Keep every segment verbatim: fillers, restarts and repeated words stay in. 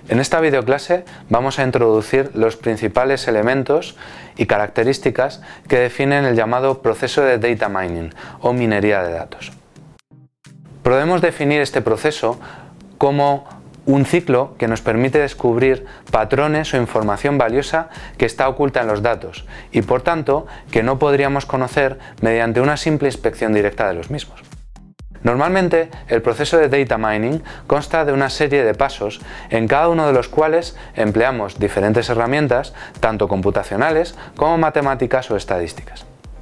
En esta videoclase vamos a introducir los principales elementos y características que definen el llamado proceso de data mining o minería de datos. Podemos definir este proceso como un ciclo que nos permite descubrir patrones o información valiosa que está oculta en los datos y, por tanto, que no podríamos conocer mediante una simple inspección directa de los mismos. Normalmente, el proceso de data mining consta de una serie de pasos, en cada uno de los cuales empleamos diferentes herramientas, tanto computacionales como matemáticas o estadísticas.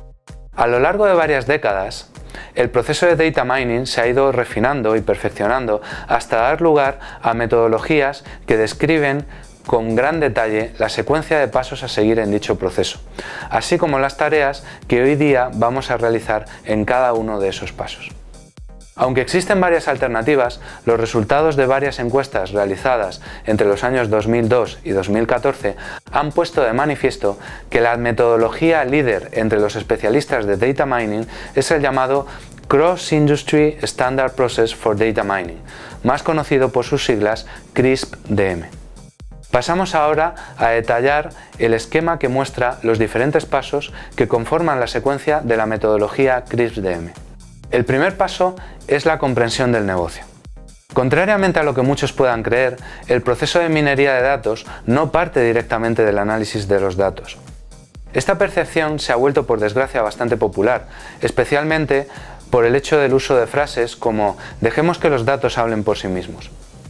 A lo largo de varias décadas, el proceso de data mining se ha ido refinando y perfeccionando hasta dar lugar a metodologías que describen con gran detalle la secuencia de pasos a seguir en dicho proceso, así como las tareas que hoy día vamos a realizar en cada uno de esos pasos. Aunque existen varias alternativas, los resultados de varias encuestas realizadas entre los años dos mil dos y dos mil catorce han puesto de manifiesto que la metodología líder entre los especialistas de data mining es el llamado Cross Industry Standard Process for Data Mining, más conocido por sus siglas CRISP D M. Pasamos ahora a detallar el esquema que muestra los diferentes pasos que conforman la secuencia de la metodología CRISP D M. El primer paso es la comprensión del negocio. Contrariamente a lo que muchos puedan creer, el proceso de minería de datos no parte directamente del análisis de los datos. Esta percepción se ha vuelto, por desgracia, bastante popular, especialmente por el hecho del uso de frases como «dejemos que los datos hablen por sí mismos».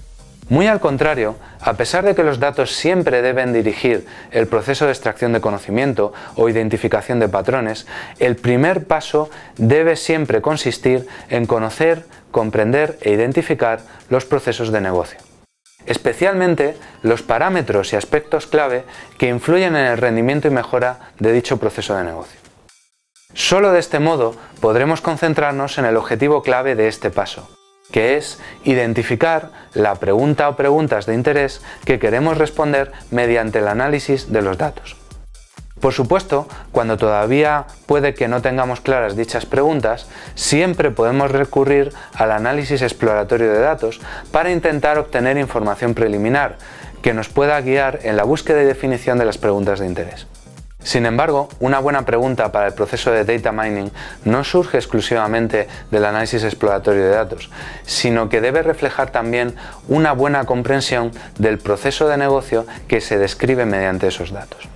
Muy al contrario, a pesar de que los datos siempre deben dirigir el proceso de extracción de conocimiento o identificación de patrones, el primer paso debe siempre consistir en conocer, comprender e identificar los procesos de negocio, especialmente los parámetros y aspectos clave que influyen en el rendimiento y mejora de dicho proceso de negocio. Solo de este modo podremos concentrarnos en el objetivo clave de este paso, que es identificar la pregunta o preguntas de interés que queremos responder mediante el análisis de los datos. Por supuesto, cuando todavía puede que no tengamos claras dichas preguntas, siempre podemos recurrir al análisis exploratorio de datos para intentar obtener información preliminar que nos pueda guiar en la búsqueda y definición de las preguntas de interés. Sin embargo, una buena pregunta para el proceso de data mining no surge exclusivamente del análisis exploratorio de datos, sino que debe reflejar también una buena comprensión del proceso de negocio que se describe mediante esos datos.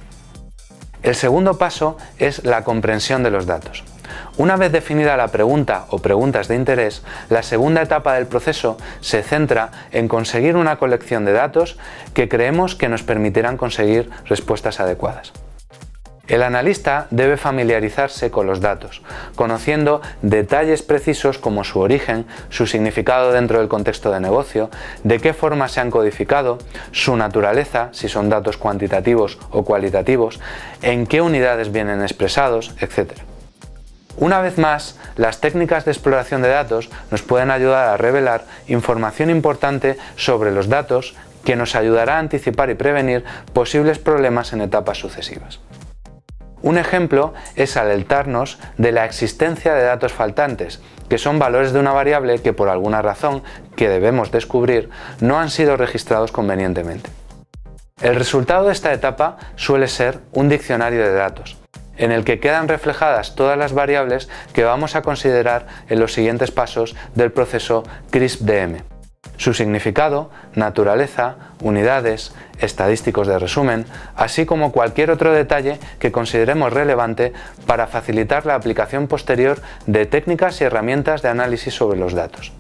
El segundo paso es la comprensión de los datos. Una vez definida la pregunta o preguntas de interés, la segunda etapa del proceso se centra en conseguir una colección de datos que creemos que nos permitirán conseguir respuestas adecuadas. El analista debe familiarizarse con los datos, conociendo detalles precisos como su origen, su significado dentro del contexto de negocio, de qué forma se han codificado, su naturaleza, si son datos cuantitativos o cualitativos, en qué unidades vienen expresados, etcétera. Una vez más, las técnicas de exploración de datos nos pueden ayudar a revelar información importante sobre los datos que nos ayudará a anticipar y prevenir posibles problemas en etapas sucesivas. Un ejemplo es alertarnos de la existencia de datos faltantes, que son valores de una variable que por alguna razón que debemos descubrir no han sido registrados convenientemente. El resultado de esta etapa suele ser un diccionario de datos, en el que quedan reflejadas todas las variables que vamos a considerar en los siguientes pasos del proceso CRISP D M. Su significado, naturaleza, unidades, estadísticos de resumen, así como cualquier otro detalle que consideremos relevante para facilitar la aplicación posterior de técnicas y herramientas de análisis sobre los datos.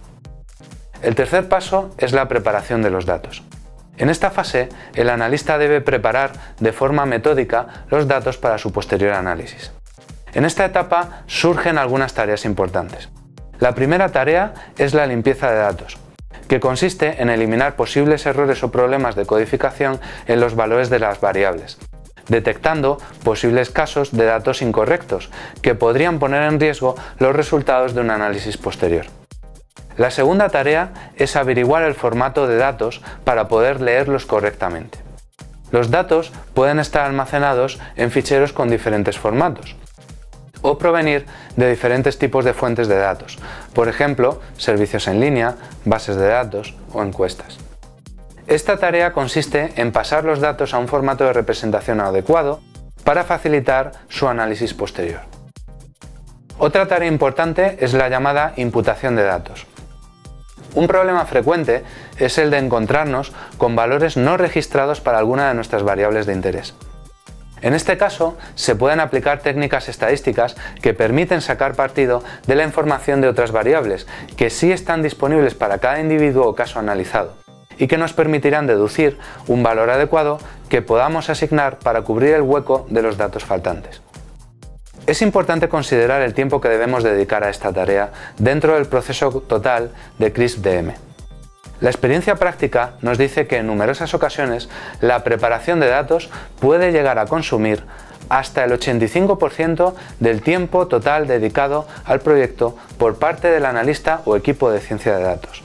El tercer paso es la preparación de los datos. En esta fase, el analista debe preparar de forma metódica los datos para su posterior análisis. En esta etapa surgen algunas tareas importantes. La primera tarea es la limpieza de datos, que consiste en eliminar posibles errores o problemas de codificación en los valores de las variables, detectando posibles casos de datos incorrectos que podrían poner en riesgo los resultados de un análisis posterior. La segunda tarea es averiguar el formato de datos para poder leerlos correctamente. Los datos pueden estar almacenados en ficheros con diferentes formatos o provenir de diferentes tipos de fuentes de datos, por ejemplo, servicios en línea, bases de datos o encuestas. Esta tarea consiste en pasar los datos a un formato de representación adecuado para facilitar su análisis posterior. Otra tarea importante es la llamada imputación de datos. Un problema frecuente es el de encontrarnos con valores no registrados para alguna de nuestras variables de interés. En este caso, se pueden aplicar técnicas estadísticas que permiten sacar partido de la información de otras variables, que sí están disponibles para cada individuo o caso analizado, y que nos permitirán deducir un valor adecuado que podamos asignar para cubrir el hueco de los datos faltantes. Es importante considerar el tiempo que debemos dedicar a esta tarea dentro del proceso total de CRISP-D M. La experiencia práctica nos dice que en numerosas ocasiones la preparación de datos puede llegar a consumir hasta el ochenta y cinco por ciento del tiempo total dedicado al proyecto por parte del analista o equipo de ciencia de datos.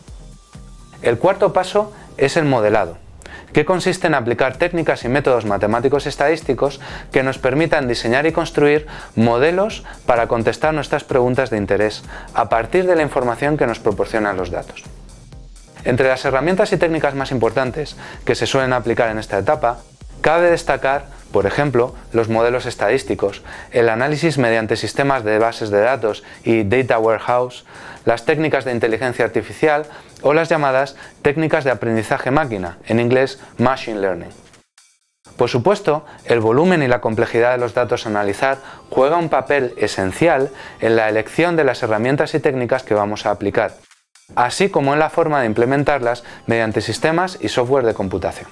El cuarto paso es el modelado, que consiste en aplicar técnicas y métodos matemáticos estadísticos que nos permitan diseñar y construir modelos para contestar nuestras preguntas de interés a partir de la información que nos proporcionan los datos. Entre las herramientas y técnicas más importantes que se suelen aplicar en esta etapa, cabe destacar, por ejemplo, los modelos estadísticos, el análisis mediante sistemas de bases de datos y data warehouse, las técnicas de inteligencia artificial o las llamadas técnicas de aprendizaje máquina, en inglés Machine Learning. Por supuesto, el volumen y la complejidad de los datos a analizar juega un papel esencial en la elección de las herramientas y técnicas que vamos a aplicar, así como en la forma de implementarlas mediante sistemas y software de computación.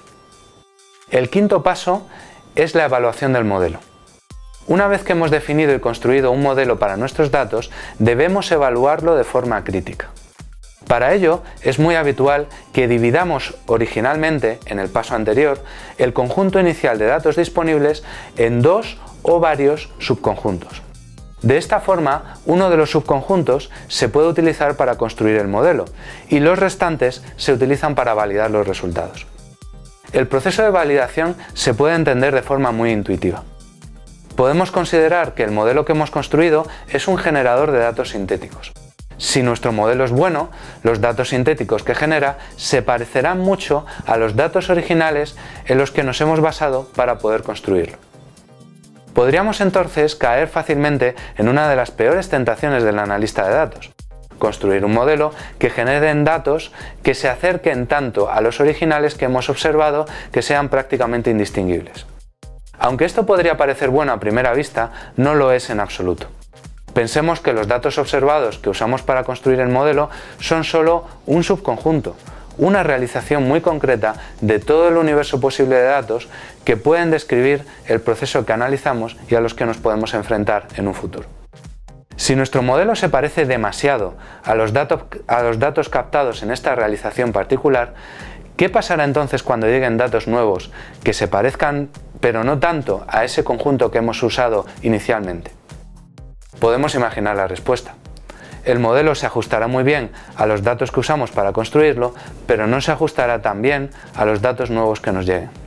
El quinto paso es la evaluación del modelo. Una vez que hemos definido y construido un modelo para nuestros datos, debemos evaluarlo de forma crítica. Para ello, es muy habitual que dividamos originalmente, en el paso anterior, el conjunto inicial de datos disponibles en dos o varios subconjuntos. De esta forma, uno de los subconjuntos se puede utilizar para construir el modelo y los restantes se utilizan para validar los resultados. El proceso de validación se puede entender de forma muy intuitiva. Podemos considerar que el modelo que hemos construido es un generador de datos sintéticos. Si nuestro modelo es bueno, los datos sintéticos que genera se parecerán mucho a los datos originales en los que nos hemos basado para poder construirlo. Podríamos entonces caer fácilmente en una de las peores tentaciones del analista de datos: construir un modelo que genere datos que se acerquen tanto a los originales que hemos observado que sean prácticamente indistinguibles. Aunque esto podría parecer bueno a primera vista, no lo es en absoluto. Pensemos que los datos observados que usamos para construir el modelo son solo un subconjunto, una realización muy concreta de todo el universo posible de datos que pueden describir el proceso que analizamos y a los que nos podemos enfrentar en un futuro. Si nuestro modelo se parece demasiado a los datos, a los datos captados en esta realización particular, ¿qué pasará entonces cuando lleguen datos nuevos que se parezcan, pero no tanto, a ese conjunto que hemos usado inicialmente? Podemos imaginar la respuesta. El modelo se ajustará muy bien a los datos que usamos para construirlo, pero no se ajustará tan bien a los datos nuevos que nos lleguen.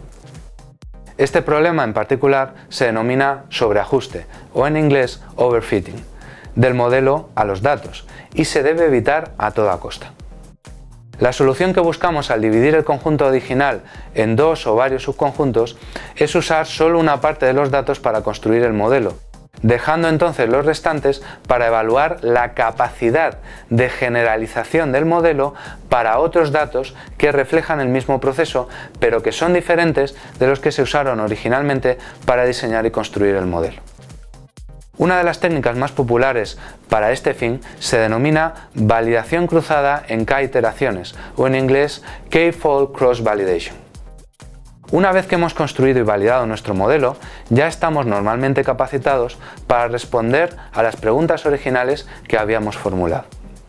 Este problema en particular se denomina sobreajuste, o en inglés overfitting, del modelo a los datos, y se debe evitar a toda costa. La solución que buscamos al dividir el conjunto original en dos o varios subconjuntos es usar solo una parte de los datos para construir el modelo, dejando entonces los restantes para evaluar la capacidad de generalización del modelo para otros datos que reflejan el mismo proceso, pero que son diferentes de los que se usaron originalmente para diseñar y construir el modelo. Una de las técnicas más populares para este fin se denomina validación cruzada en K iteraciones, o en inglés K-fold cross validation. Una vez que hemos construido y validado nuestro modelo, ya estamos normalmente capacitados para responder a las preguntas originales que habíamos formulado.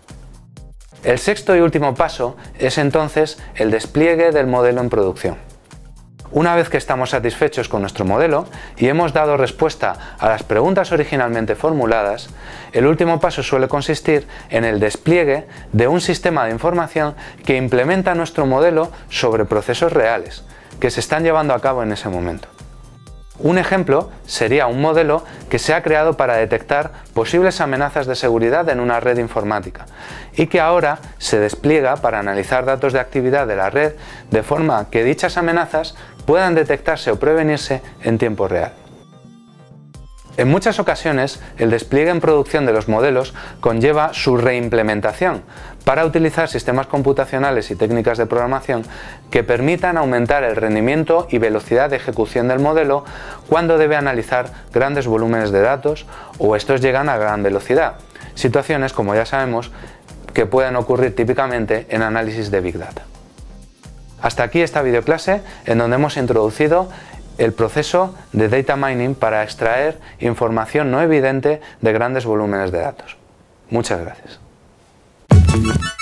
El sexto y último paso es entonces el despliegue del modelo en producción. Una vez que estamos satisfechos con nuestro modelo y hemos dado respuesta a las preguntas originalmente formuladas, el último paso suele consistir en el despliegue de un sistema de información que implementa nuestro modelo sobre procesos reales, que se están llevando a cabo en ese momento. Un ejemplo sería un modelo que se ha creado para detectar posibles amenazas de seguridad en una red informática y que ahora se despliega para analizar datos de actividad de la red de forma que dichas amenazas puedan detectarse o prevenirse en tiempo real. En muchas ocasiones, el despliegue en producción de los modelos conlleva su reimplementación para utilizar sistemas computacionales y técnicas de programación que permitan aumentar el rendimiento y velocidad de ejecución del modelo cuando debe analizar grandes volúmenes de datos o estos llegan a gran velocidad, situaciones, como ya sabemos, que pueden ocurrir típicamente en análisis de Big Data. Hasta aquí esta videoclase en donde hemos introducido el proceso de data mining para extraer información no evidente de grandes volúmenes de datos. Muchas gracias.